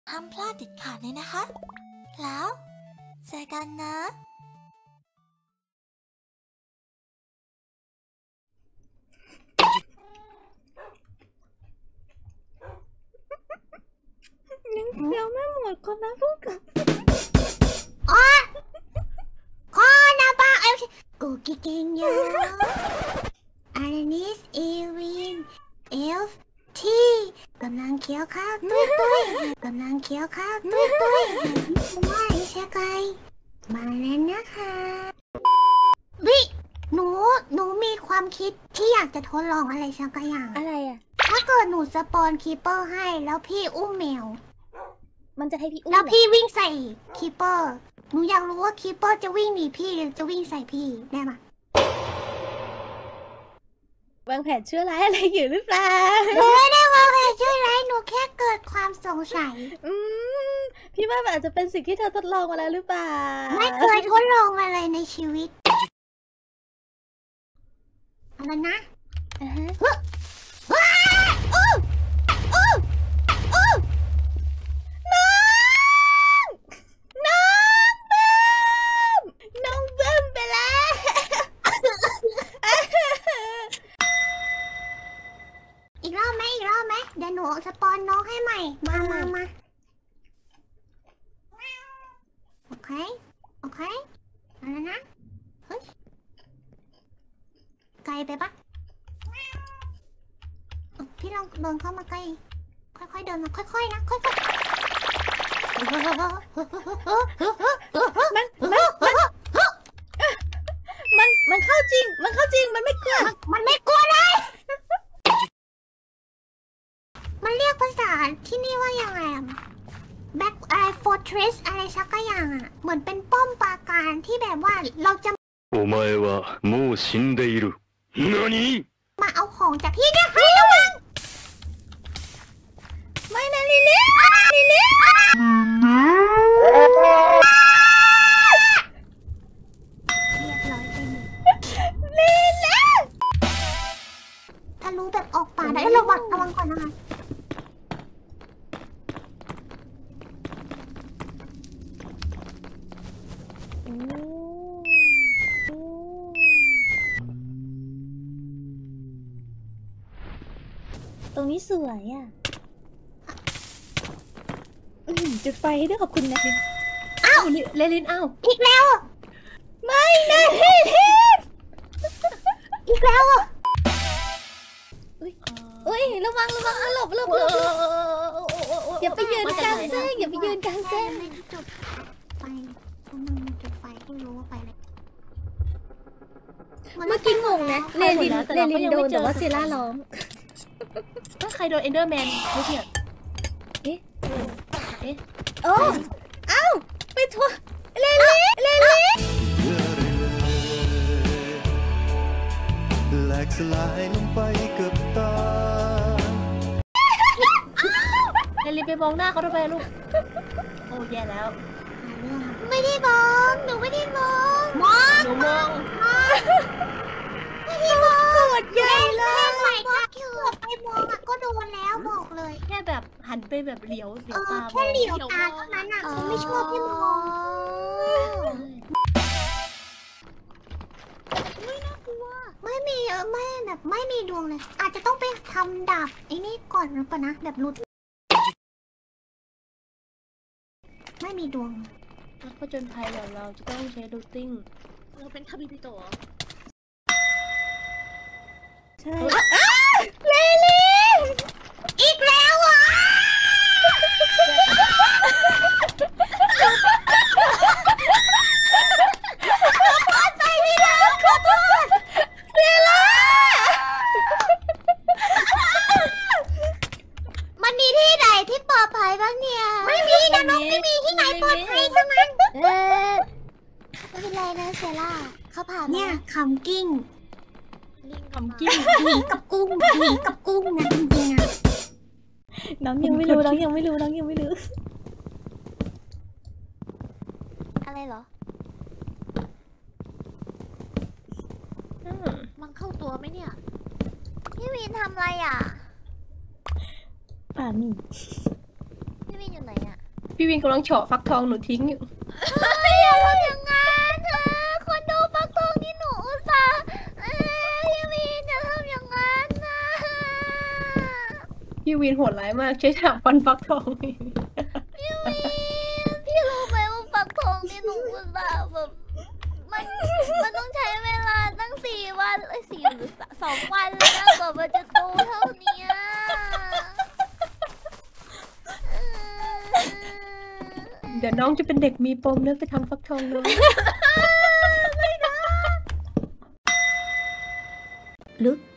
ห้ามพลาดเด็ดขาดเลยนะคะ แล้วเจอกันนะยังเคี้ยวไม่หมดคนนะพูดกับข้อนะบ้ากูกิเก่งอยู่อารานิสเอวินเอลฟ์ที่กำลังเคี้ยวข้าวตุ้ยกำลังเคี้ยวข้าวตุ้ยว่าอิชากายมาแล้วนะคะวิหนูมีความคิดที่อยากจะทดลองอะไรสักอย่างอะไรอ่ะถ้าเกิดหนูสปอนคีเปอร์ให้แล้วพี่อุ้มแมวมันจะให้พี่อุ้มแล้วพี่วิ่งใส่คีเปอร์หนูอยากรู้ว่าคีเปอร์จะวิ่งหนีพี่หรือจะวิ่งใส่พี่ได้ไหมวางแผนชั่วร้ายอะไรอยู่หรือเปล่าหนูไม่ได้วางแผนชั่วร้ายหนูแค่เกิดความสงสัยพี่ว่ามันอาจจะเป็นสิ่งที่เธอทดลองมาแล้วหรือเปล่าไม่เคยทดลองอะไรในชีวิตอะไรนะน้องเบิ้มไปแล้วอีกรอบไหมเดี๋ยวหนูสปอนน้องให้ใหม่มาโอเคอะไรนะเฮ้ยไกลไปปะพี่ลองเดินเข้ามาใกล้ค่อยๆเดินมาค่อยๆนะค่อยๆมันเข้าจริงมันไม่กลัวเลยมันเรียกภาษาที่นี่ว่ายังไงอะแบ็คอะไรฟอร์เทรสอะไรสักอย่างอะเหมือนเป็นป้อมปราการที่แบบว่าเราจะお前はもう死んでいる。何？ มาเอาของจากพี่เนี่ยให้ระวังไม่นะลิลี่เรียบร้อยไปหนึ่งลิลี่ถ้ารู้แบบออกป่าได้ระวังก่อนนะคะตรงนี้สวยอ่ะจุดไฟให้ด้วยขอบคุณนะอ้าวเลลินอ้าวอีกแล้วไม่นะเลลินอีกแล้วอุ้ยระวังหลบอย่าไปยืนกลางแจ้งจุดไฟมันจุดไฟไม่รู้ว่าไฟอะไรเมื่อกี้งงนะเลลินโดนแต่ว่าเซล่าร้องถ้าใครโดนเอนเดอร์แมนรู้เนี่ยโอ้เอ้าไปทัวเลลี่แหลกสลายลงไปกับตาเลลินไปมองหน้าเขาทำไมลูกโอ้แย่แล้วไม่ได้มองหนูไม่ได้มองหนูมองไม่ได้มองปวดใหญ่เลยใหม่ก็เกือบไปมองก็โดนแล้วบอกเลยแค่แบบหันไปแบบเหลียวตาแค่เหลียวตาเท่านั้นเขาไม่ชอบที่มองไม่น่ากลัวไม่มีแบบไม่มีดวงเลยอาจจะต้องไปทำดาบไอ้นี่ก่อนหรือเปล่านะแบบรุดไม่มีดวงนักผจญภัยอย่างเราจะต้องใช้รูทติ้งเราเป็นคาบิบิโตะใช่เลลินอีกแล้วอ่ะไปพี่แล้วขอโทษเซล่ามันมีที่ไหนที่ปลอดภัยบ้างเนี่ยไม่มีนะน้องไม่มีที่ไหนปลอดภัยทั้งนั้นไม่เป็นไรนะเซล่าเขาผ่านเนี่ยคำกิ้งลิงคำกิ้งหนีกับกุ้งนะจริงๆอะน้องยังไม่รู้อะไรเหรอมันเข้าตัวไหมเนี่ยพี่วินทำอะไรอ่ะป่ามีพี่วินอยู่ไหนอ่ะพี่วินกำลังเฉาะฟักทองหนูทิ้งอยู่อย่าทำอย่างนั้นนะคนดูฟักทองที่หนูอุตส่าห์พี่วินอย่าทำอย่างนั้นนะพี่วินโหดร้ายมากใช้ถางฟันฟักทองพี่รู้ไหมว่าฟักทองที่หนูอุตส่าห์แบบมันต้องใช้เวลาตั้ง4 วัน4 หรือ 2 วันเลยนะกว่ามันจะโตเท่านี้เดี๋ยวน้องจะเป็นเด็กมีปมนะไปทำฟักทองน้อง Look